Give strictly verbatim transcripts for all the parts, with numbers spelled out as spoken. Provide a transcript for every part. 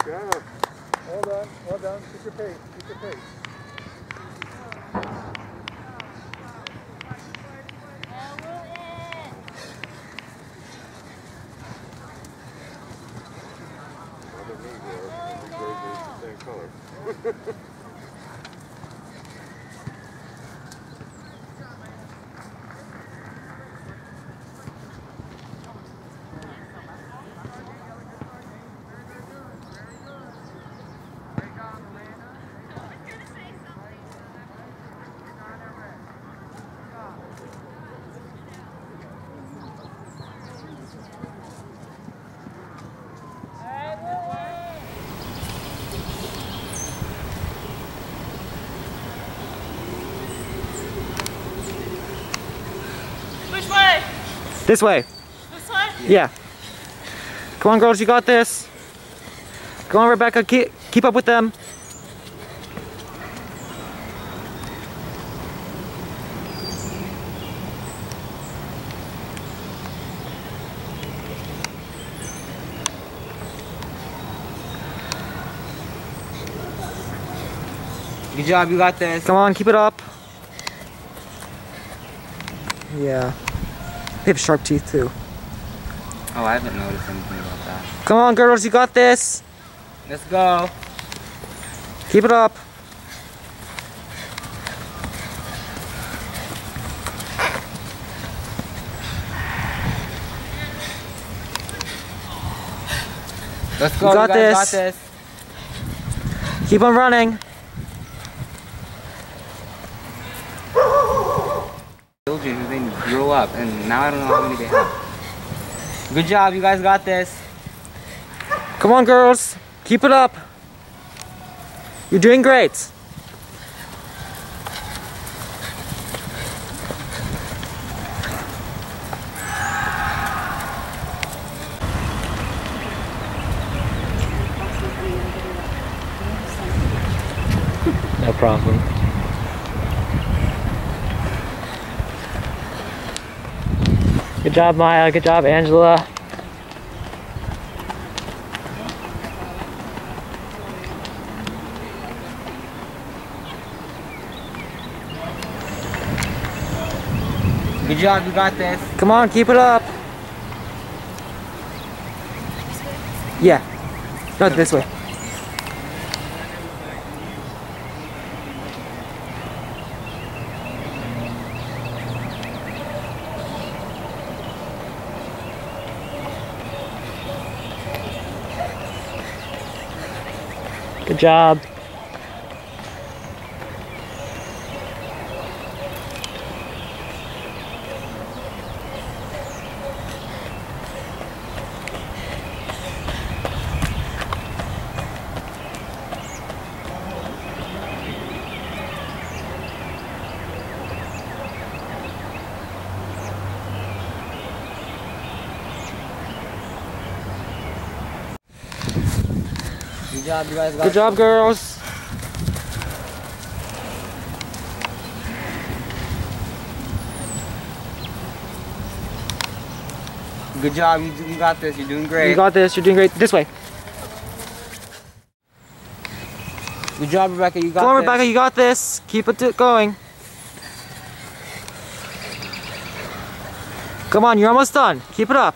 job. Well done, well done. Keep your pace, keep your pace. Same color. This way. This way? Yeah. Come on, girls, you got this. Come on, Rebecca, keep, keep up with them. Good job, you got this. Come on, keep it up. Yeah. They have sharp teeth too. Oh, I haven't noticed anything about that. Come on, girls, you got this. Let's go. Keep it up. Let's go. You got you guys this. got this. Keep on running. Children who then grow up, and now I don't know how many they have. Good job, you guys got this. Come on, girls. Keep it up. You're doing great. No problem. Good job, Maya. Good job, Angela. Good job, you got this. Come on, keep it up. Yeah. No, this way. Good job. Good job, you guys got Good job, girls. Good job, you, you got this. You're doing great. You got this. You're doing great. This way. Good job, Rebecca. You got Come on, this. Rebecca. You got this. Keep it going. Come on, you're almost done. Keep it up.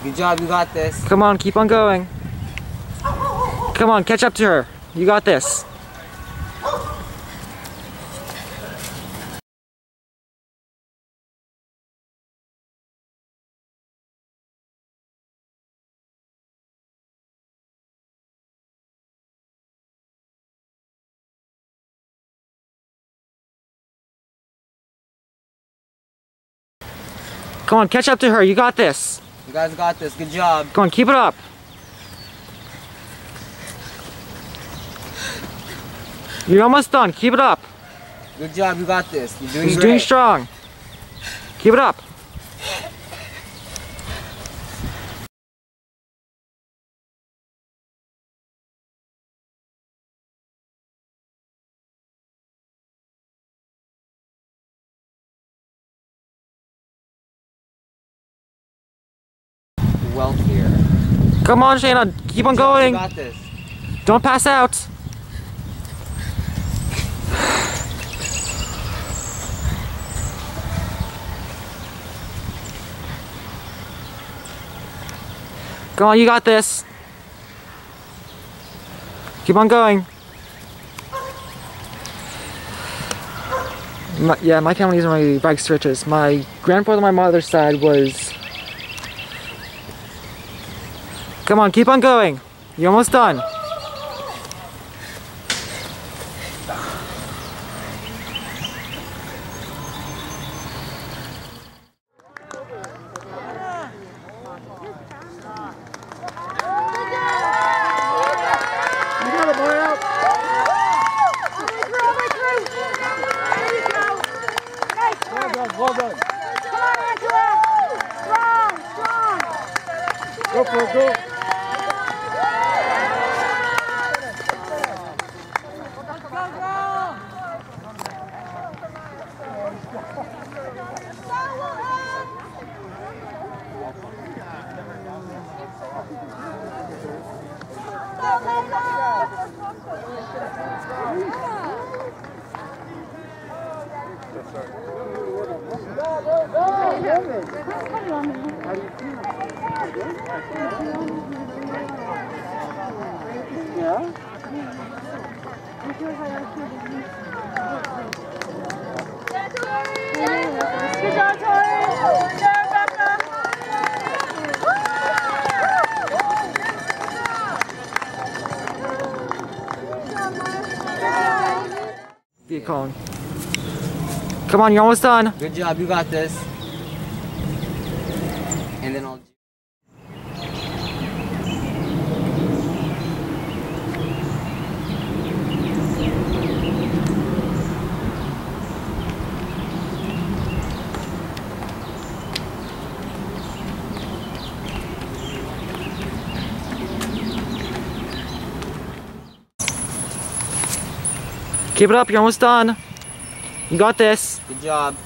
Good job, you got this. Come on, keep on going. Come on, catch up to her. You got this. Come on, catch up to her. You got this. You guys got this. Good job. Come on, keep it up. You're almost done. Keep it up. Good job. You got this. You're doing He's great. doing strong. Keep it up. Wealthier. Come on, Shayna. Keep on Good job, going. You got this. Don't pass out. Come on, you got this. Keep on going. My, yeah, my family isn't really bike switches. My grandfather on my mother's side was... Come on, keep on going. You're almost done. Well done. Come on, Angela. Strong, strong. Go for it, go. Good job, Tori. Good job, Becca. Be calm. Come on, you're almost done. Good job. You got this. And then I'll... Keep it up, you're almost done. You got this. Good job.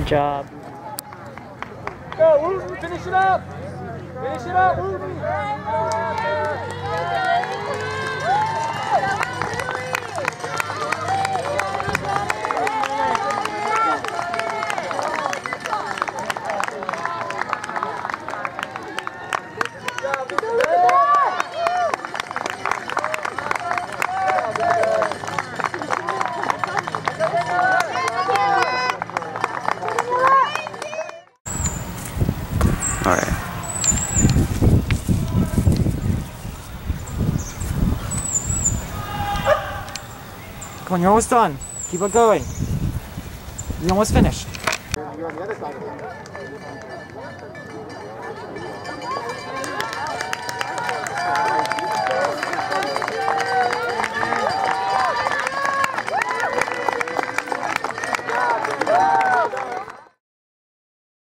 Good job. Go, Wooten, finish it up. Finish it up, Wooten. All right. Come on, you're almost done. Keep it going. You're almost finished. You're on the other side of it.